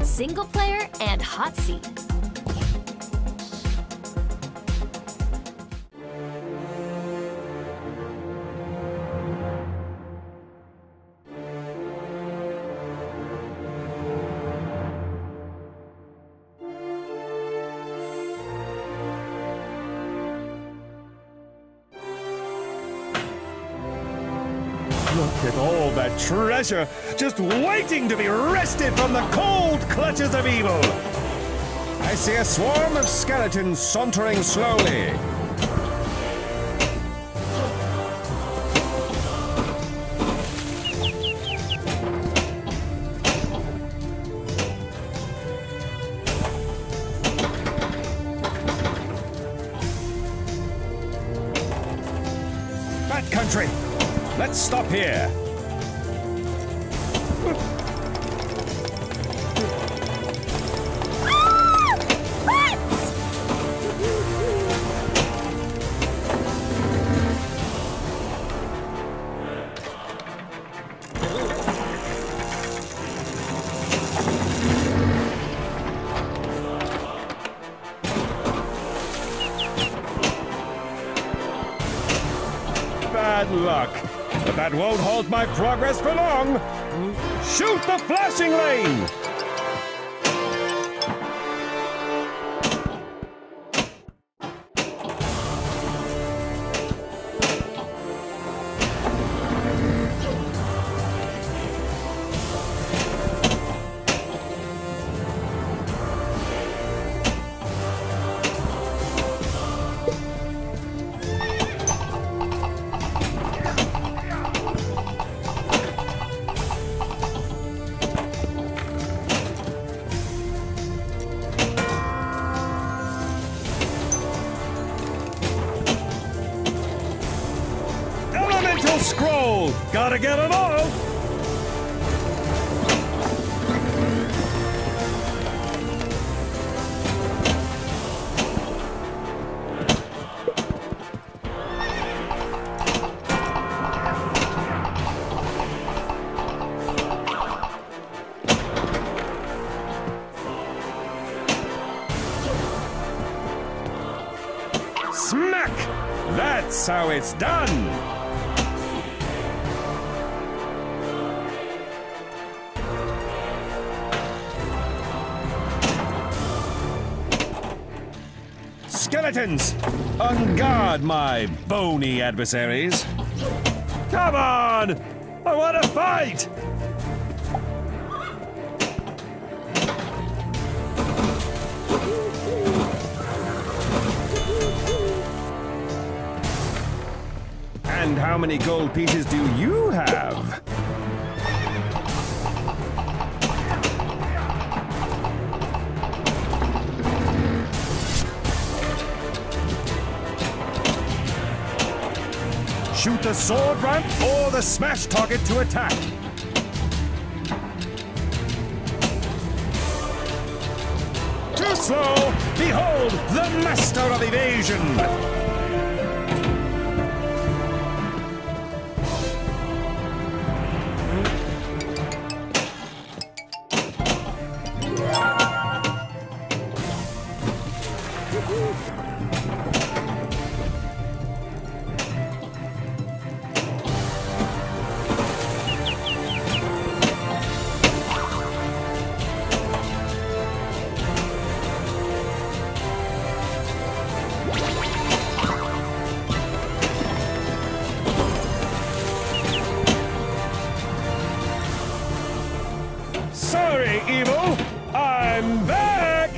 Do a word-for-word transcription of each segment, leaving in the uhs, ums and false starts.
single player, and hot seat. Look at all that treasure, just waiting to be wrested from the cold clutches of evil. I see a swarm of skeletons sauntering slowly. Bat Country! Let's stop here. Bad luck. But that won't halt my progress for long! Shoot the flashing lane! Scroll! Gotta get it all! Smack! That's how it's done! Skeletons! On guard, my bony adversaries! Come on! I want to fight! And how many gold pieces do you have? Shoot the sword ramp or the smash target to attack. Too slow! Behold, the master of evasion! Sorry, Evil! I'm back!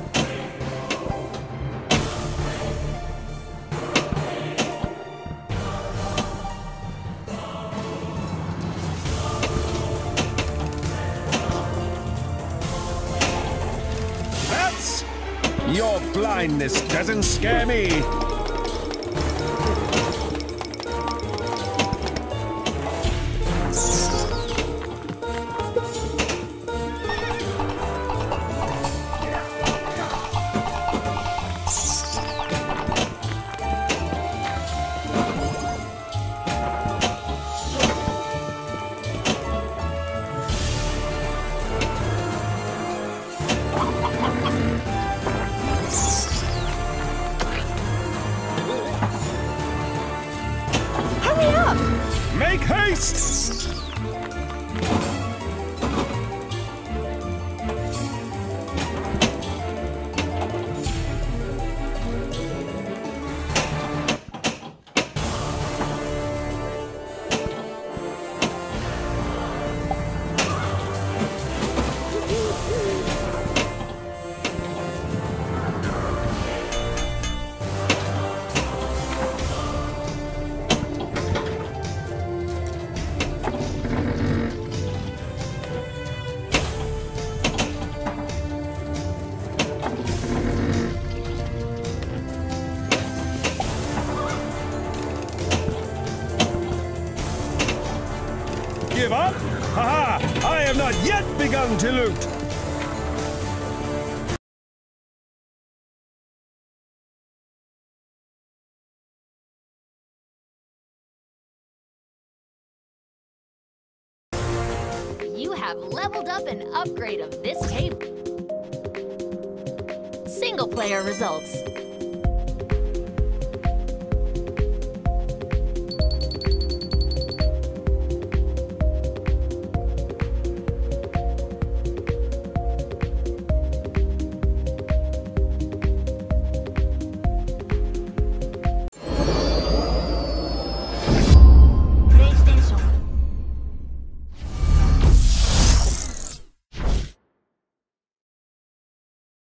That's... Your blindness doesn't scare me! have not yet begun to loot. You have leveled up an upgrade of this table. Single player results.